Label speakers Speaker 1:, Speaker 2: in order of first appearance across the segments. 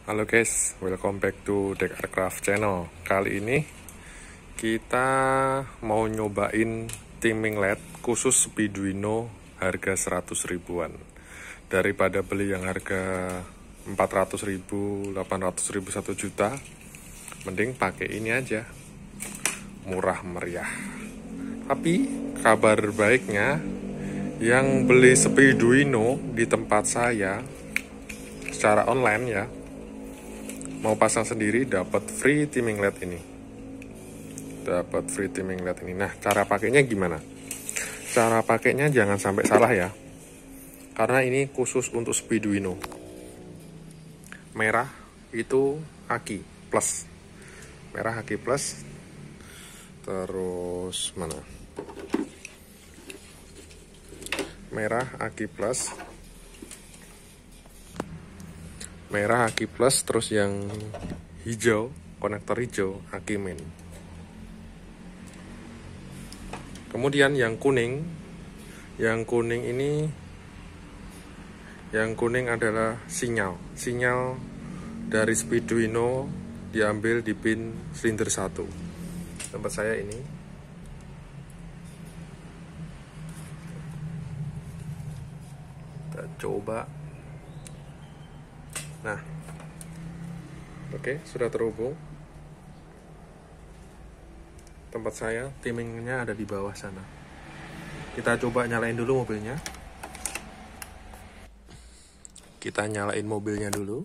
Speaker 1: Halo guys, welcome back to Deck Aircraft channel. Kali ini kita mau nyobain timing LED khusus Speeduino harga 100 ribuan. Daripada beli yang harga 400 ribu, 800 ribu, 1 juta, mending pakai ini aja, murah meriah. Tapi kabar baiknya, yang beli Speeduino di tempat saya secara online ya, mau pasang sendiri dapat free timing LED ini. Nah, cara pakainya gimana? Cara pakainya jangan sampai salah ya. Karena ini khusus untuk Speeduino. Merah itu aki plus. Merah aki plus. Terus mana? Merah aki plus. Merah aki plus, terus yang hijau, konektor hijau, aki min. Kemudian yang kuning adalah sinyal dari Speeduino diambil di pin silinder 1. Tempat saya ini. Kita coba. Nah, oke, sudah terhubung. Tempat saya, timingnya ada di bawah sana. Kita coba nyalain dulu mobilnya. Kita nyalain mobilnya dulu.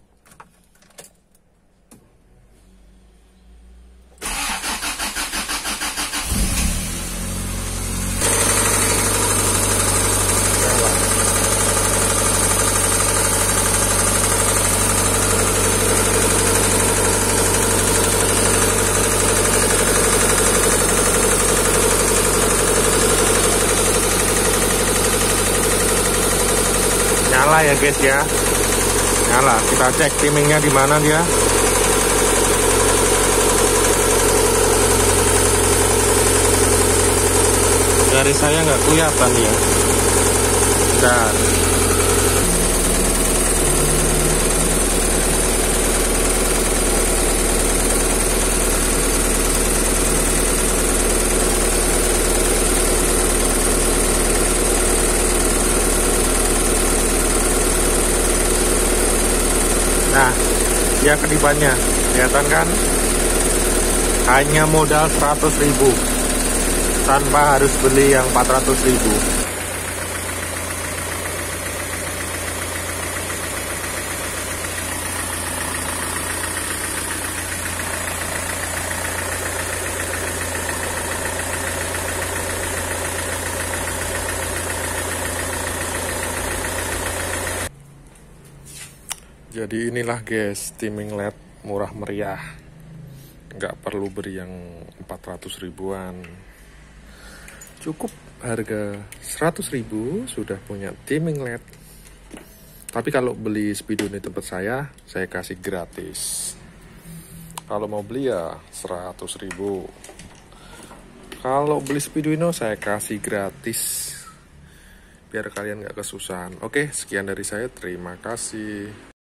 Speaker 1: Nyala ya guys ya, nyala. Kita cek timingnya di mana dia. Dari saya nggak kelihatan ya. Dan nah, dia kedipannya, kelihatan kan? Hanya modal 100 ribu, tanpa harus beli yang 400 ribu. Jadi inilah guys, timing LED murah meriah. Nggak perlu beri yang 400 ribuan. Cukup harga 100 ribu sudah punya timing LED. Tapi kalau beli Speeduino di tempat saya kasih gratis. Kalau mau beli ya 100 ribu. Kalau beli Speeduino saya kasih gratis, biar kalian nggak kesusahan. Oke, sekian dari saya. Terima kasih.